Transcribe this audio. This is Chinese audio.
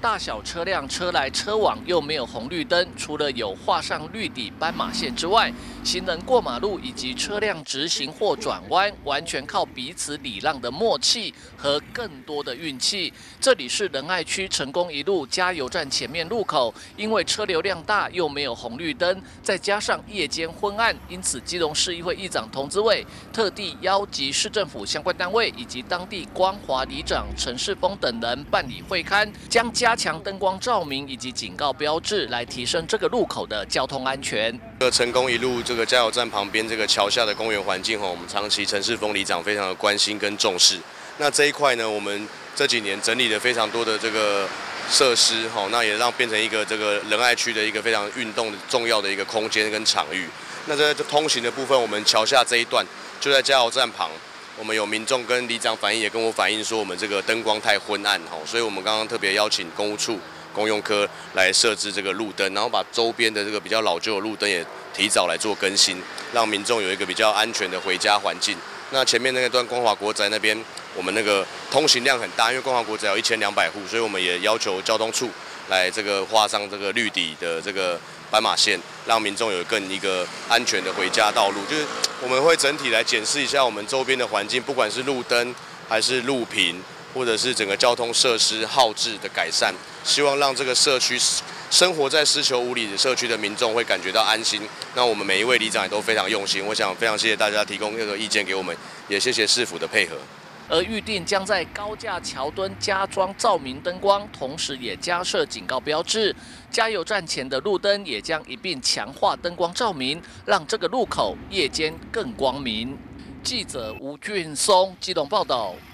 大小车辆车来车往，又没有红绿灯，除了有画上绿底斑马线之外，行人过马路以及车辆直行或转弯，完全靠彼此礼让的默契和更多的运气。这里是仁爱区成功一路加油站前面路口，因为车流量大，又没有红绿灯，再加上夜间昏暗，因此基隆市议会议长童子伟特地邀集市政府相关单位以及当地光华里长陈世峰等人办理会勘，将加强灯光照明以及警告标志，来提升这个路口的交通安全。 成功一路这个加油站旁边这个桥下的公园环境我们长期陈世峰里长非常的关心跟重视。那这一块呢，我们这几年整理了非常多的这个设施那也让变成一个这个仁爱区的一个非常运动重要的一个空间跟场域。那在通行的部分，我们桥下这一段就在加油站旁。我们有民众跟里长反映，也跟我反映说，我们这个灯光太昏暗所以我们刚刚特别邀请公务处公用科来设置这个路灯，然后把周边的这个比较老旧的路灯也提早来做更新，让民众有一个比较安全的回家环境。那前面那段光华国宅那边，我们那个通行量很大，因为光华国宅有1200户，所以我们也要求交通处来这个画上这个绿底的这个斑马线，让民众有更一个安全的回家道路。就是我们会整体来检视一下我们周边的环境，不管是路灯还是路屏，或者是整个交通设施耗制的改善，希望让这个社区生活在狮球五里的社区的民众会感觉到安心。那我们每一位里长也都非常用心，我想非常谢谢大家提供这个意见给我们，也谢谢市府的配合。 而预定将在高架桥墩加装照明灯光，同时也加设警告标志。加油站前的路灯也将一并强化灯光照明，让这个路口夜间更光明。记者吴俊松基隆报道。